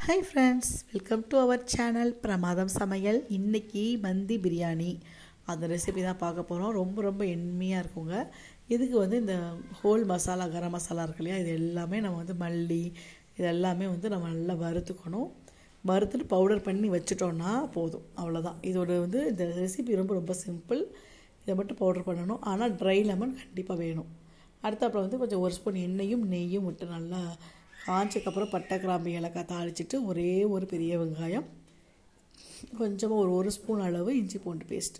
Hi friends, welcome to our channel பிரமாதம் சமையல். இன்னைக்கு மந்தி பிரியாணி அந்த ரெசிபி தான் பார்க்க போகிறோம். ரொம்ப எண்மையாக இருக்குங்க. இதுக்கு இந்த ஹோல் மசாலா கரம் மசாலா இருக்கு இல்லையா, இது எல்லாமே நம்ம மல்லி இது எல்லாமே நம்ம நல்லா வறுத்துக்கணும். வறுத்துட்டு பவுடர் பண்ணி வச்சுட்டோன்னா போதும், அவ்வளோதான். இதோட இந்த ரெசிபி ரொம்ப சிம்பிள். இதை மட்டும் பவுடர் பண்ணணும். ஆனால் ட்ரை லெமன் கண்டிப்பாக வேணும். அடுத்தாப்புல கொஞ்சம் ஒரு ஸ்பூன் எண்ணெயும் நெய்யும் விட்டு நல்லா காய்ச்சக்கப்புறம் பட்டை கிராம்பு ஏலக்காய் தாளிச்சிட்டு ஒரே ஒரு பெரிய வெங்காயம், கொஞ்சமாக ஒரு ஸ்பூன் அளவு இஞ்சி பூண்டு பேஸ்ட்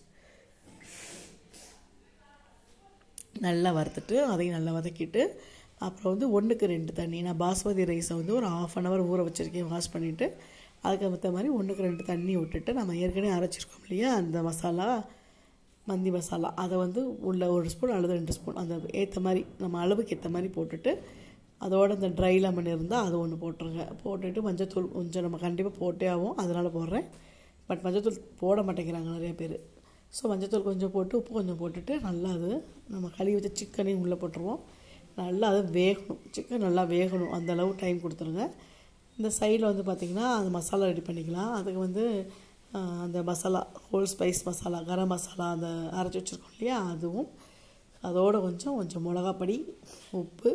நல்லா வறுத்துட்டு அதையும் நல்லா வதக்கிட்டு, அப்புறம் 1க்கு 2 தண்ணி. நான் பாஸ்மதி ரைஸை ஒரு ½ அன் ஹவர் ஊற வச்சுருக்கேன். வாஷ் பண்ணிவிட்டு அதுக்கு மற்ற மாதிரி 1க்கு 2 தண்ணி விட்டுட்டு, நம்ம ஏற்கனவே அரைச்சிருக்கோம் இல்லையா அந்த மசாலா, மந்தி மசாலா, அதை உள்ள 1 ஸ்பூன் அல்லது 2 ஸ்பூன் அந்த ஏற்ற மாதிரி நம்ம அளவுக்கு ஏற்ற மாதிரி போட்டுட்டு, அதோட இந்த ட்ரை லெமன் இருந்தால் அது ஒன்று போட்டுருங்க. போட்டுட்டு மஞ்சத்தூள் கொஞ்சம் நம்ம கண்டிப்பாக போட்டே ஆகும், அதனால் போடுறேன். பட் மஞ்சத்தூள் போட மாட்டேங்கிறாங்க நிறைய பேர். ஸோ மஞ்சத்தூள் கொஞ்சம் போட்டு உப்பு கொஞ்சம் போட்டுட்டு நல்லா அது நம்ம கழுவி வச்ச சிக்கனையும் உள்ளே போட்டுருவோம். நல்லா அது வேகணும், சிக்கன் நல்லா வேகணும், அந்தளவு டைம் கொடுத்துருங்க. இந்த சைடில் பார்த்திங்கன்னா அந்த மசாலா ரெடி பண்ணிக்கலாம். அதுக்கு அந்த மசாலா ஹோல் ஸ்பைஸ் மசாலா கரம் மசாலா அந்த அரைச்சி வச்சுருக்கோம் இல்லையா, அதுவும் அதோட கொஞ்சம் மிளகாப்பொடி, உப்பு,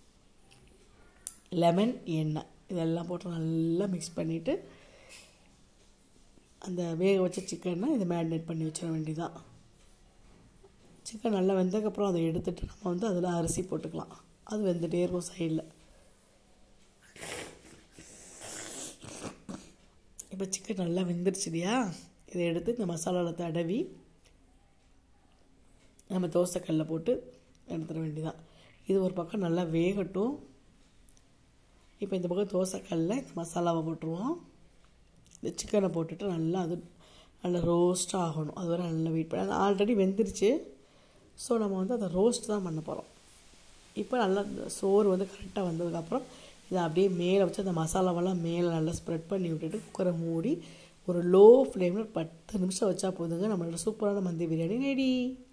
லெமன், எண்ணெய் இதெல்லாம் போட்டு நல்லா மிக்ஸ் பண்ணிவிட்டு அந்த வேக வச்ச சிக்கனை இதை மேரினேட் பண்ணி வச்சிட வேண்டியதான். சிக்கன் நல்லா வெந்ததுக்கப்புறம் அதை எடுத்துகிட்டு நம்ம அதில் அரிசி போட்டுக்கலாம். அது வெந்துகிட்டே இருக்கும் சைடில். இப்போ சிக்கன் நல்லா வெந்துருச்சு இல்லையா, இதை எடுத்து இந்த மசாலாவில் தடவி நம்ம தோசைக்கல்லில் போட்டு எடுத்துட வேண்டியதான். இது ஒரு பக்கம் நல்லா வேகட்டும். இப்போ இந்த பக்கம் தோசைக்கல்லில் இந்த மசாலாவை போட்டுருவோம். இந்த சிக்கனை போட்டுட்டு நல்லா நல்லா ரோஸ்ட் ஆகணும். அது வரை நல்லா வெயிட் பண்ணி, அது ஆல்ரெடி வெந்துருச்சு. ஸோ நம்ம அதை ரோஸ்ட் தான் பண்ண போகிறோம். இப்போ நல்லா சோறு கரெக்டாக வந்ததுக்கப்புறம் இதை அப்படியே மேலே வச்சு அந்த மசாலாவெல்லாம் மேலே நல்லா ஸ்ப்ரெட் பண்ணி விட்டுட்டு குக்கரை மூடி ஒரு லோ ஃப்ளேமில் 10 நிமிஷம் வச்சா போதுங்க. நம்மளோட சூப்பரான மந்தி பிரியாணி ரெடி.